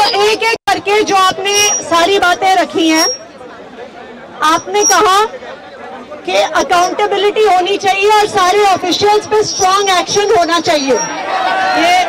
एक एक करके जो आपने सारी बातें रखी हैं, आपने कहा कि अकाउंटेबिलिटी होनी चाहिए और सारे ऑफिशियल्स पे स्ट्रांग एक्शन होना चाहिए। ये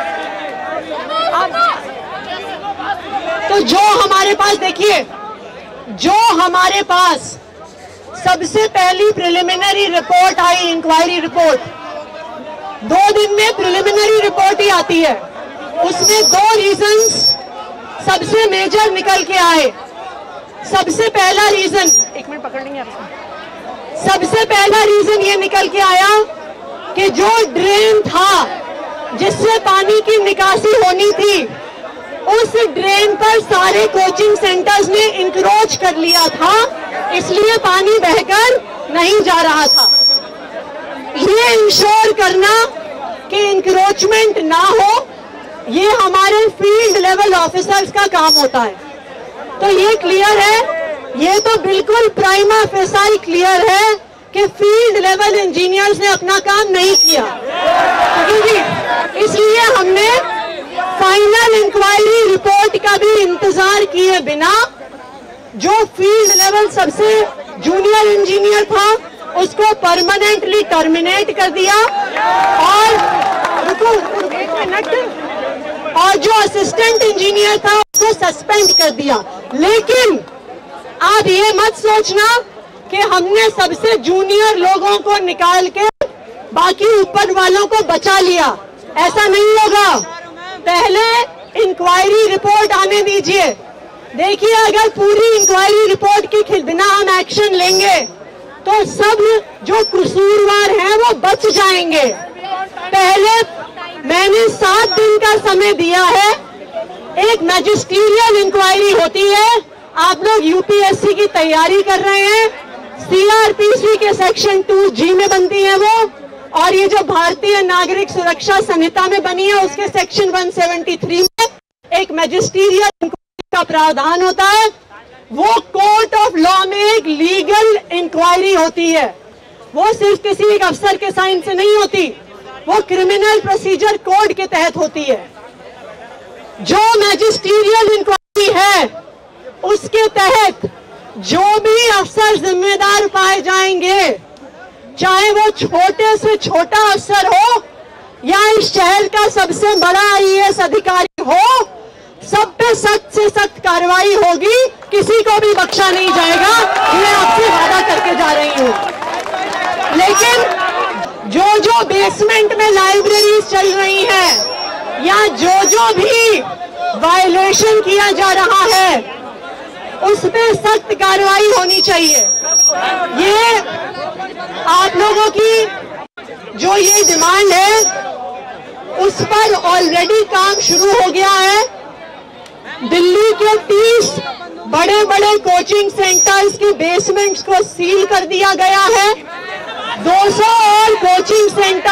तो जो हमारे पास, देखिए, जो हमारे पास सबसे पहली प्रिलिमिनरी रिपोर्ट आई, इंक्वायरी रिपोर्ट, 2 दिन में प्रिलिमिनरी रिपोर्ट ही आती है, उसमें 2 रीजंस सबसे मेजर निकल के आए। सबसे पहला रीजन, 1 मिनट पकड़ लेंगे आप, सबसे पहला रीजन ये निकल के आया कि जो ड्रेन था जिससे पानी की निकासी होनी थी, उस ड्रेन पर सारे कोचिंग सेंटर्स ने इंक्रोच कर लिया था, इसलिए पानी बहकर नहीं जा रहा था। ये इंश्योर करना कि इंक्रोचमेंट ना हो, ये हमारे फील्ड लेवल ऑफिसर्स का काम होता है। तो ये क्लियर है, ये तो बिल्कुल प्राइमा फेसाई क्लियर है कि फील्ड लेवल इंजीनियर्स ने अपना काम नहीं किया, इसलिए हमने फाइनल इंक्वायरी रिपोर्ट का भी इंतजार किए बिना जो फील्ड लेवल सबसे जूनियर इंजीनियर था उसको परमानेंटली टर्मिनेट कर दिया और जो असिस्टेंट इंजीनियर था उसको सस्पेंड कर दिया। लेकिन आप ये मत सोचना कि हमने सबसे जूनियर लोगों को निकाल के बाकी ऊपर वालों को बचा लिया, ऐसा नहीं होगा। पहले इंक्वायरी रिपोर्ट आने दीजिए। देखिए, अगर पूरी इंक्वायरी रिपोर्ट के बिना हम एक्शन लेंगे तो सब जो कसूरवार हैं वो बच जाएंगे। पहले मैंने 7 दिन का समय दिया है, एक मैजिस्ट्रियल इंक्वायरी होती है। आप लोग यूपीएससी की तैयारी कर रहे हैं, सीआरपीसी के सेक्शन 2G में बनती है वो, और ये जो भारतीय नागरिक सुरक्षा संहिता में बनी है उसके सेक्शन 173 में एक मैजिस्ट्रियल इंक्वायरी का प्रावधान होता है। वो कोर्ट ऑफ लॉ में एक लीगल इंक्वायरी होती है, वो सिर्फ किसी एक अफसर के साइन से नहीं होती, वो क्रिमिनल प्रोसीजर कोड के तहत होती है। जो मैजिस्ट्रियल इंक्वायरी है उसके तहत जो भी अफसर जिम्मेदार पाए जाएंगे, चाहे वो छोटे से छोटा अफसर हो या इस शहर का सबसे बड़ा आईएएस अधिकारी हो, सब पे सख्त से सख्त कार्रवाई होगी, किसी को भी बख्शा नहीं जाएगा, मैं आपसे वादा करके जा रही हूँ। लेकिन जो बेसमेंट में लाइब्रेरीज चल रही हैं या जो भी वायलेशन किया जा रहा है उस पे सख्त कार्रवाई होनी चाहिए। ये आप लोगों की जो ये डिमांड है उस पर ऑलरेडी काम शुरू हो गया है। दिल्ली के 30 बड़े बड़े कोचिंग सेंटर्स के बेसमेंट्स को सील कर दिया गया है। 200 और कोचिंग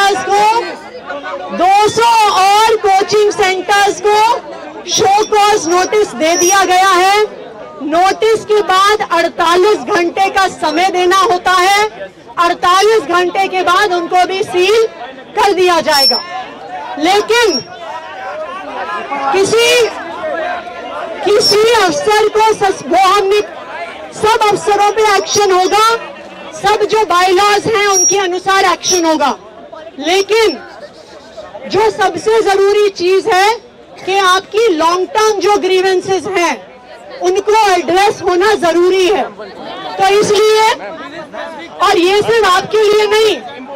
सेंटर्स को शो कॉज नोटिस दे दिया गया है। नोटिस के बाद 48 घंटे का समय देना होता है, 48 घंटे के बाद उनको भी सील कर दिया जाएगा। लेकिन किसी अफसर को हमने सब अफसरों पे एक्शन होगा, सब जो बायलॉज हैं उनके अनुसार एक्शन होगा। लेकिन जो सबसे जरूरी चीज है कि आपकी लॉन्ग टर्म जो ग्रीवेंसेस हैं उनको एड्रेस होना जरूरी है। तो इसलिए, और ये सिर्फ आपके लिए नहीं,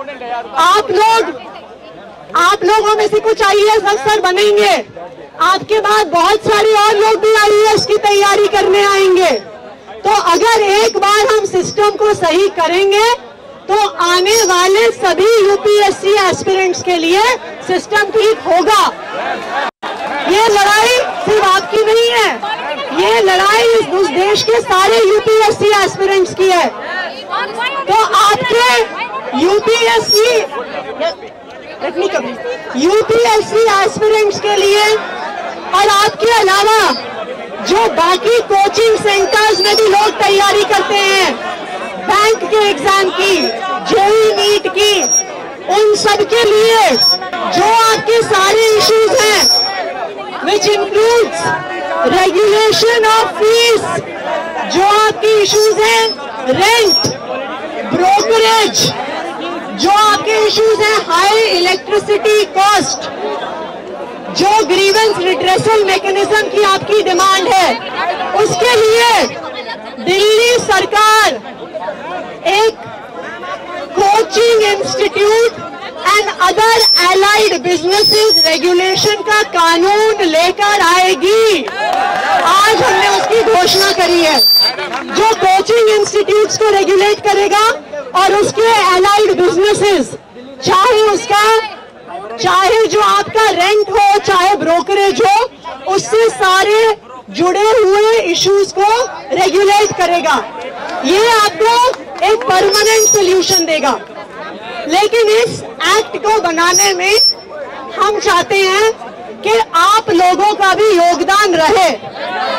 आप लोगों में से कुछ आईएएस अफसर बनेंगे, आपके बाद बहुत सारे और लोग भी आईएएस की तैयारी करने आएंगे। तो अगर एक बार हम सिस्टम को सही करेंगे तो आने वाले सभी यूपीएससी एस्पिरेंट्स के लिए सिस्टम ठीक होगा। ये लड़ाई सिर्फ आपकी नहीं है, ये लड़ाई इस देश के सारे यूपीएससी एस्पिरेंट्स की है। तो आपके यूपीएससी एस्पिरेंट्स के लिए और आपके अलावा जो बाकी कोचिंग सेंटर्स में भी लोग तैयारी करते हैं, बैंक के एग्जाम की, जेईई नीट की, उन सब के लिए जो आपके सारे इश्यूज हैं, which includes regulation of fees, जो आपके इश्यूज हैं, रेंट, ब्रोकरेज, जो आपके इश्यूज हैं, हाई इलेक्ट्रिसिटी कॉस्ट, जो ग्रीवेंस रिड्रेसल मैकेनिज्म की आपकी डिमांड है, उसके लिए दिल्ली सरकार एक coaching institute and other allied businesses regulation का कानून लेकर आएगी। आज हमने उसकी घोषणा करी है, जो कोचिंग इंस्टीट्यूट्स को रेगुलेट करेगा और उसके एलाइड बिजनेसेस, चाहे जो आपका रेंट हो, चाहे ब्रोकरेज हो, उससे सारे जुड़े हुए इश्यूज को रेगुलेट करेगा। ये आपको एक परमानेंट सोल्यूशन देगा। लेकिन इस एक्ट को बनाने में हम चाहते हैं कि आप लोगों का भी योगदान रहे।